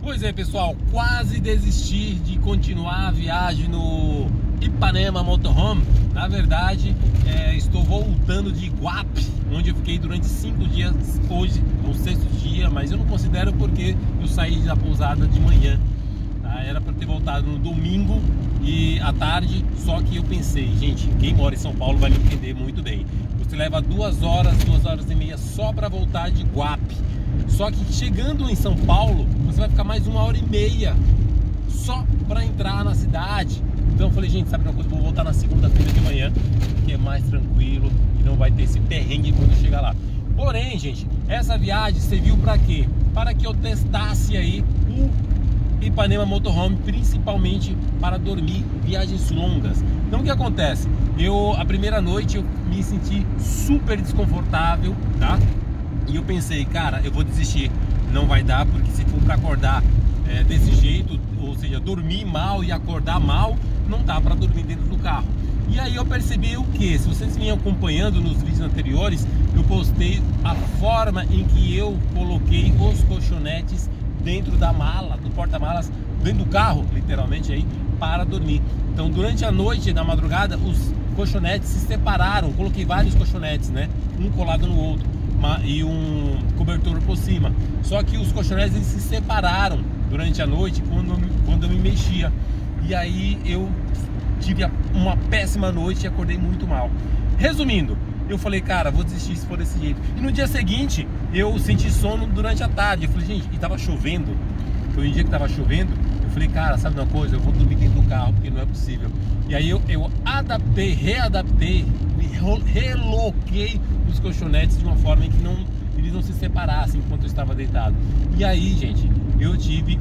Pois é, pessoal, quase desisti de continuar a viagem no Ipanema Motorhome. Na verdade, estou voltando de Iguape, onde eu fiquei durante 5 dias. Hoje é o 6º dia, mas eu não considero porque eu saí da pousada de manhã. Tá? Era para ter voltado no domingo e à tarde, só que eu pensei, gente, quem mora em São Paulo vai me entender muito bem. Você leva 2 horas, 2 horas e meia só para voltar de Iguape. Só que chegando em São Paulo, você vai ficar mais 1 hora e meia só para entrar na cidade. Então eu falei, gente, sabe uma coisa? Vou voltar na segunda-feira de manhã, que é mais tranquilo e não vai ter esse perrengue quando eu chegar lá. Porém, gente, essa viagem serviu para quê? Para que eu testasse aí o Ipanema Motorhome, principalmente para dormir viagens longas. Então o que acontece? A primeira noite eu me senti super desconfortável, tá? E eu pensei, cara, eu vou desistir, não vai dar, porque se for para acordar desse jeito, ou seja, dormir mal e acordar mal, não dá para dormir dentro do carro. E aí eu percebi o que? Se vocês vinham acompanhando nos vídeos anteriores, eu postei a forma em que eu coloquei os colchonetes dentro da mala, do porta-malas, dentro do carro, literalmente aí, para dormir. Então durante a noite, na madrugada, os colchonetes se separaram, coloquei vários colchonetes, né? Um colado no outro e um cobertor por cima. Só que os colchonetes eles se separaram durante a noite quando eu me mexia. E aí eu tive uma péssima noite e acordei muito mal. Resumindo, eu falei, cara, vou desistir se for desse jeito. E no dia seguinte eu senti sono durante a tarde. Eu falei, gente, e tava chovendo. Foi um dia que tava chovendo. Eu falei, cara, sabe uma coisa? Eu vou dormir dentro do carro porque não é possível. E aí eu adaptei, readaptei, reloquei os colchonetes de uma forma em que eles não se separassem enquanto eu estava deitado. E aí, gente, eu tive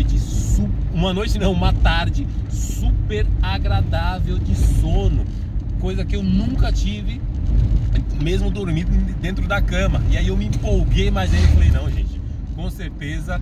uma tarde super agradável de sono, coisa que eu nunca tive, mesmo dormindo dentro da cama. E aí eu me empolguei, mas aí eu falei, não, gente, com certeza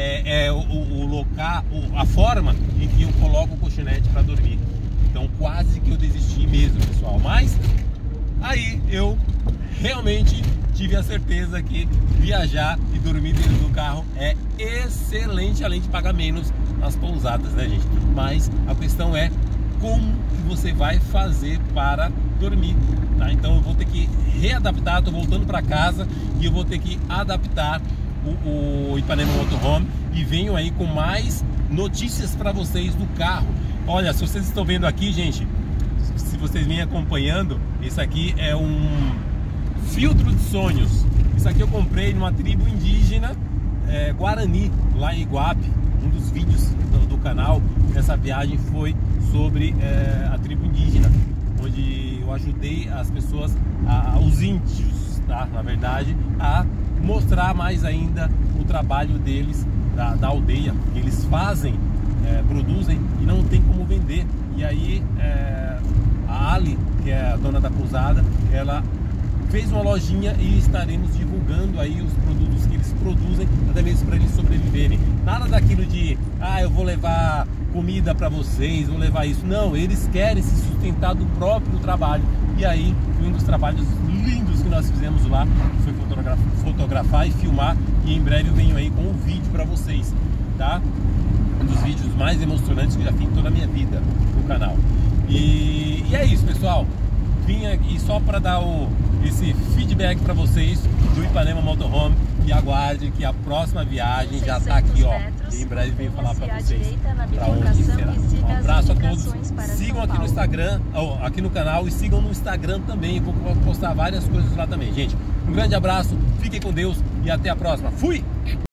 a forma em que eu coloco o colchonete para dormir. Então quase que eu desisti mesmo, pessoal. Mas aí eu realmente tive a certeza que viajar e dormir dentro do carro é excelente, além de pagar menos nas pousadas, né, gente? Mas a questão é como que você vai fazer para dormir, tá? Então eu vou ter que readaptar, tô voltando para casa e eu vou ter que adaptar o Ipanema Motorhome e venho aí com mais notícias para vocês do carro. Olha, se vocês estão vendo aqui, gente, se vocês vêm acompanhando, esse aqui é um filtro de sonhos. Isso aqui eu comprei numa tribo indígena Guarani, lá em Iguape. Um dos vídeos do canal dessa viagem foi sobre a tribo indígena, onde eu ajudei as pessoas, os índios, tá? Na verdade, a mostrar mais ainda o trabalho deles, da aldeia, que eles fazem, produzem e não tem como vender. E aí a Ali, que é a dona da pousada, ela fez uma lojinha e estaremos divulgando aí os produtos que eles produzem, até mesmo para eles sobreviverem. Nada daquilo de, eu vou levar comida para vocês, vou levar isso. Não, eles querem se sustentar do próprio trabalho. E aí, um dos trabalhos lindos que nós fizemos lá foi fotografar e filmar. E em breve eu venho aí com um vídeo para vocês, tá? Um dos vídeos mais emocionantes que eu já fiz em toda a minha vida no canal. E é isso, pessoal. Vim aqui só para dar esse feedback para vocês do Ipanema Motorhome. E aguarde que a próxima viagem já está aqui, ó. E em breve venho falar para vocês para onde será. Um abraço a todos. Sigam aqui no Instagram, aqui no canal, e sigam no Instagram também. Vou postar várias coisas lá também, gente. Um grande abraço, fiquem com Deus e até a próxima. Fui!